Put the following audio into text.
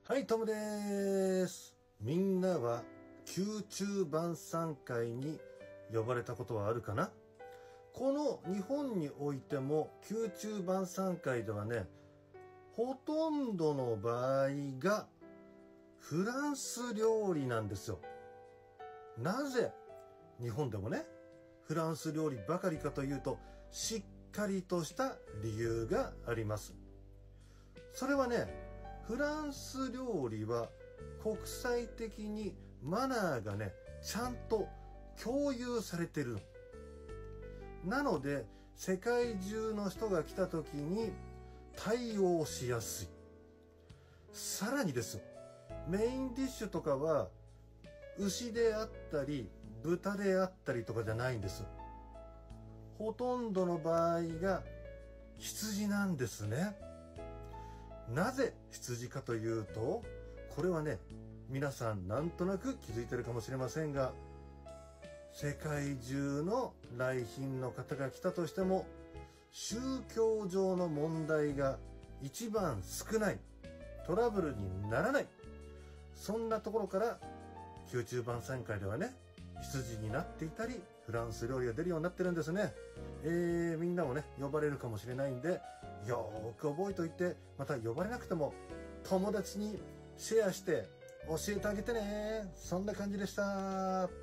はい、トムです。みんなは宮中晩餐会に呼ばれたことはあるかな？この日本においても宮中晩餐会ではね、ほとんどの場合がフランス料理なんですよ。なぜ日本でもね、フランス料理ばかりかというと、しっかりとした理由があります。それはね、フランス料理は国際的にマナーがね、ちゃんと共有されてる。なので、世界中の人が来た時に対応しやすい。さらにですよ、メインディッシュとかは牛であったり豚であったりとかじゃないんです。ほとんどの場合が羊なんですね。なぜ羊かというと、これはね、皆さんなんとなく気づいてるかもしれませんが、世界中の来賓の方が来たとしても、宗教上の問題が一番少ない、トラブルにならない、そんなところから宮中晩餐会ではね、羊になっていたりフランス料理が出るようになってるんですね。みんなもね呼ばれるかもしれないんで、よーく覚えておいて、また呼ばれなくても友達にシェアして教えてあげてね。そんな感じでした。